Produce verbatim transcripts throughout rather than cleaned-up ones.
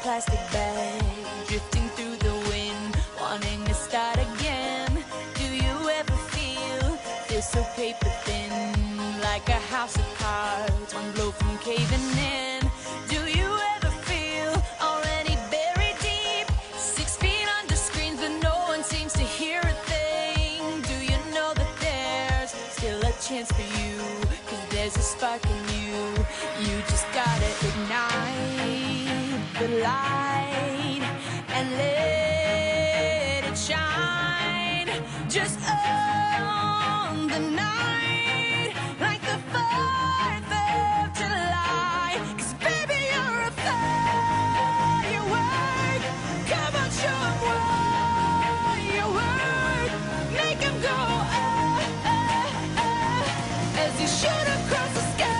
plastic bag, drifting through the wind, wanting to start again. Do you ever feel, feel so paper thin, like a house of cards, one blow from caving in? Do you ever feel already buried deep, six feet under screens but no one seems to hear a thing? Do you know that there's still a chance for you, 'cause there's a spark in you? You just gotta ignite the light and let it shine. Just own the night like the fourth of July. 'Cause baby, you're a firework. Come on, show 'em what you work. Make 'em go ah, ah, ah, as you shoot across the sky.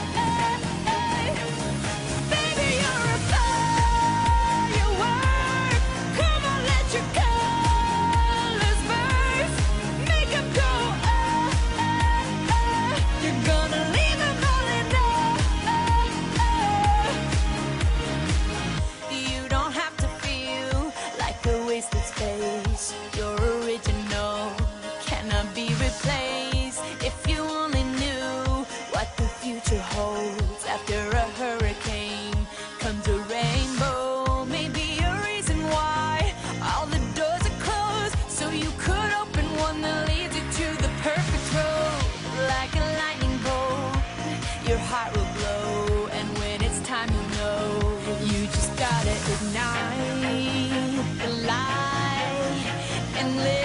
Space, your original cannot be replaced. If you only knew what the future holds, after a hurricane comes a rainbow. Maybe a reason why all the doors are closed, so you could open one that leads you to the perfect road. Like a lightning bolt, your heart will glow, and when it's time, you know you just gotta ignite the light and live.